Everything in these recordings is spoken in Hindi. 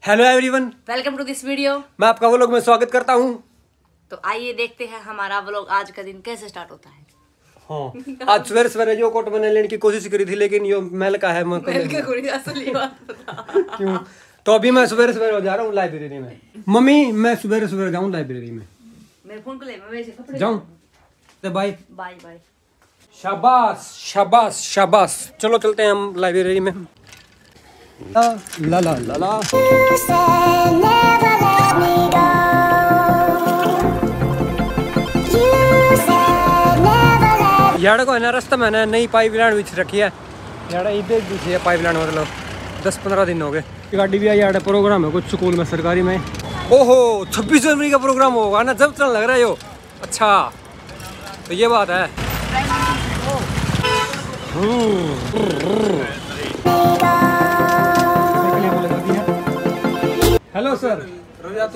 Hello everyone, welcome to this video. मैं आपका व्लॉग में स्वागत करता हूँ। तो आइए देखते हैं हमारा व्लॉग आज का दिन कैसे स्टार्ट होता है। हाँ, आज सवेरे सवेरे जो कोट मैंने लेने की कोशिश करी थी, लेकिन यो महल का है। असली बात बता। क्यों? तो अभी मैं सवेरे सवेरे जा रहा हूँ लाइब्रेरी में। मम्मी, मैं सवेरे सवेरे जाऊँ लाइब्रेरी में। मेरे फोन को ले, मैं वैसे कपड़े जाऊँ? तो बाय बाय बाय। शाबाश शाबाश शाबाश। चलो चलते हैं हम लाइब्रेरी में। ला ला ला ला। यार को है ना रास्ता में ना नई पाइपलाइन बिछ रखी है। यार इधर बिछी है पाइपलाइन, मतलब 10-15 दिन हो गए। गाड़ी भी आई। यार प्रोग्राम है कुछ स्कूल में, सरकारी में। ओहो, 26 जनवरी का प्रोग्राम होगा ना, जब चलने लग रहा है यो। अच्छा तो ये बात है। Hello sir. आज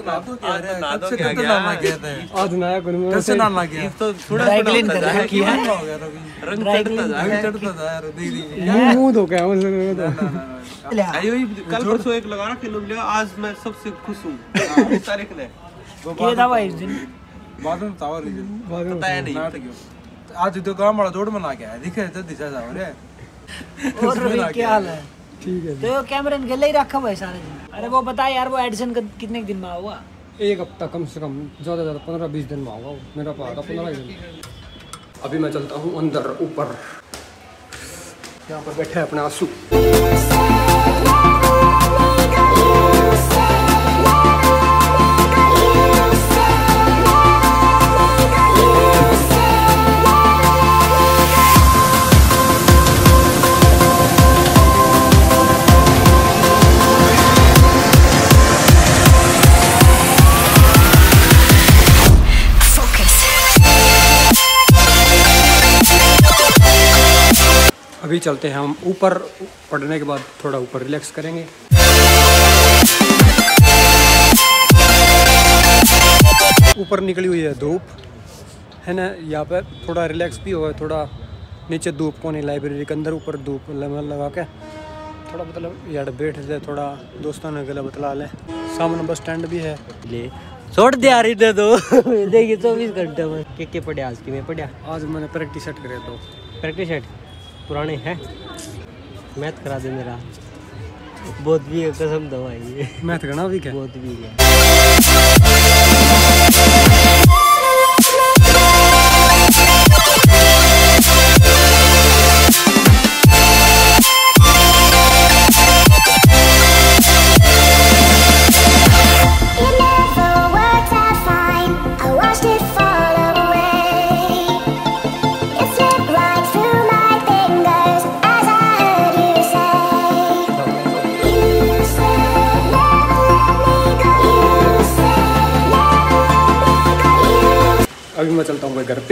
नया कैसे नाम गया तो थोड़ा मुंह धो के कल परसों एक लगा रहा किलो लिया। आज मैं सबसे खुश हूँ। तारीख ले बाद में बताओ रीजन पता है नहीं। आज तो काम वाला जोड़ बना गया है, दिखे तो दिशा जा रहा है। और क्या हाल है? ठीक है। तो कैमरा गले ही रखा हुआ है सारे दिन। अरे वो बता यार, वो एडिशन कितने दिन में होगा? एक हफ्ता कम से कम, ज़्यादा 15-20 दिन में होगा। मेरा पाता 15 दिन। अभी मैं चलता हूँ अंदर ऊपर। यहाँ पर बैठे हैं अपने आंसू। अभी चलते हैं हम ऊपर। पढ़ने के बाद थोड़ा ऊपर रिलैक्स करेंगे। ऊपर निकली हुई है धूप, है ना। यहाँ पर थोड़ा रिलैक्स भी होगा। थोड़ा नीचे धूप को नहीं, लाइब्रेरी के अंदर ऊपर धूप लगा के थोड़ा मतलब यार बैठ जाए, थोड़ा दोस्तों ने गला बतला लें। सामने बस स्टैंड भी है। ले छोड़ दे यार इधर तो। देखिए 24 घंटे में के पढ़े आज की। मैं पढ़ा आज मैंने प्रैक्टिस सेट करे। तो प्रैक्टिस सेट पुराने हैं। मैथ करा दे मेरा। बहुत भी कसम दवाई। मैथ करना भी क्या? बहुत भी है। अभी मैं चलता हूँ घर पे।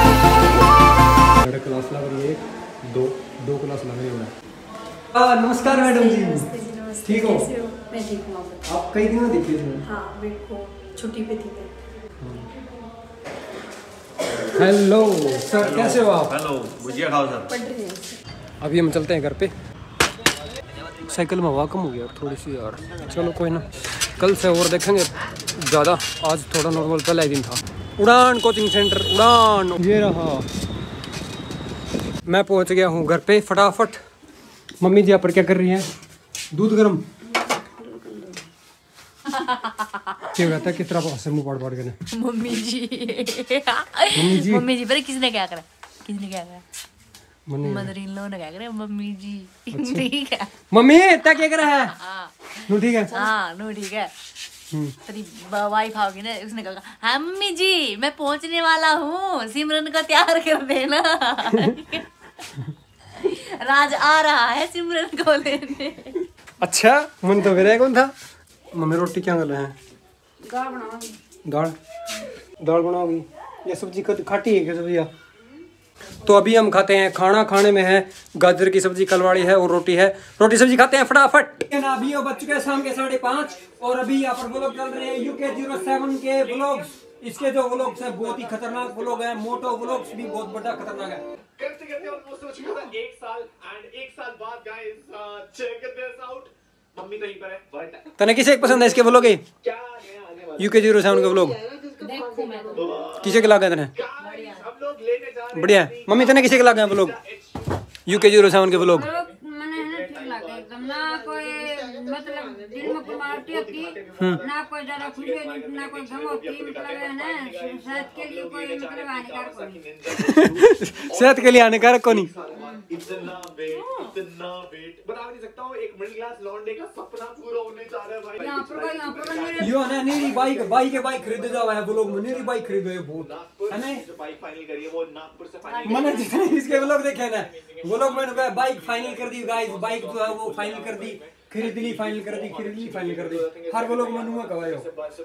क्लास लग रही है, दो क्लास लग रही है। नमस्कार मैडम जी। ठीक हो? मैं ठीक हूँ। आप कई दिनों दिखे थे। हाँ, मेरे को छुट्टी पे थी मैं। हेलो सर, कैसे हो आप? हेलो, भुजिया खाओ सर। पढ़ रही हूँ। अभी हम चलते हैं घर पे। साइकिल में हवा कम हो गया थोड़ी सी यार। चलो कोई ना, कल से और देखेंगे ज़्यादा। आज थोड़ा नॉर्मल, पहला ही दिन था। उड़ान कोचिंग सेंटर, उड़ान। ये रहा, मैं पहुंच गया हूँ घर पे फटाफट। मम्मी जी यहाँ पर क्या कर रही हैं? दूध गर्म। क्या कहता है, किस तरह से मुँह पाड़ के ना। मम्मी जी पर किसने क्या करा? मदर इन लॉ ने क्या करे? मम्मी जी। ठीक है मम्मी, इतना क्या करा है? नो ठीक है। हाँ नो ठीक है। तेरी वाइफ आओगी ना, उसने कहा हाँ मम्मी जी मैं पहुंचने वाला हूँ, सिमरन को तैयार कर देना। राज आ रहा है सिमरन को लेने। अच्छा, मन तो मेरा कौन था। मम्मी रोटी क्या कर रहे हैं? दाल बनाओगी। ये सब्जी खाटी है क्या सब्जियाँ? तो अभी हम खाते हैं खाना। खाने में है गाजर की सब्जी, कलवाड़ी है और रोटी है। रोटी सब्जी खाते हैं फटाफट। अभी बज चुके हैं शाम के 5:30 और अभी यहाँ पर व्लॉग चल रहे हैं UK07 के व्लॉग्स। इसके जो व्लॉग्स है बहुत ही खतरनाक व्लॉग है। मोटो व्लॉग्स भी बहुत बड़ा खतरनाक है। करते करते ऑलमोस्ट हो चुका था 1 साल एंड 1 साल बाद गाइस चेक दिस आउट तने किसे पसंद है इसके व्लॉग? UK07 के व्लॉग देखो मैं तो किसे के लागे तने? बढ़िया है। मम्मी तने किसे के लागे व्लॉग? UK07 के व्लॉग मने है ठीक लगे एकदम ना कोई मतलब दिल में कोई मारती होती ना कोई ज्यादा खुशी होती ना कोई गम होती मतलब है ना सेहत के लिए कोई मतलब हानिकारक होती सेहत के लिए हानिकारक को नहीं। इतना वेट बता नहीं सकता हूँ। एक मिडिल क्लास लौंडे का सपना पूरा होने जा रहा है भाई। यहाँ पर मेरे यो ना नीरी बाइक खरीद जाओ है व्लॉग में। नीरी बाइक खरीदो है बहुत है ना। जो बाइक फाइनल करी है वो नागपुर से फाइनल। मैंने जितने इसके व्लॉग देखे ना व्लॉग मैंने कहा बाइक फाइनल कर दी गाइस। बाइक जो है वो फाइनल कर दी, खरीद ली फाइनल कर दी, हर व्लॉग में नुआ कवायो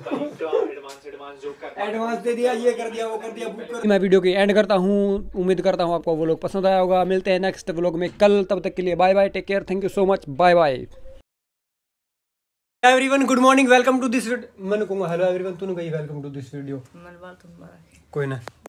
एडवांस दे दिया, ये कर दिया, वो कर दिया, बुक कर दिया। मैं वीडियो की एंड करता हूँ। उम्मीद करता हूँ आपको व्लॉग पसंद आया होगा। मिलते हैं नेक्स्ट व्लॉग में कल। तब तक के लिए bye bye, take care, thank you so much, bye bye everyone. Good morning, welcome to this video. मैंने कहूँगा हेलो एवरीवन, तूने कही वेलकम टू दिस वीडियो। कोई ना।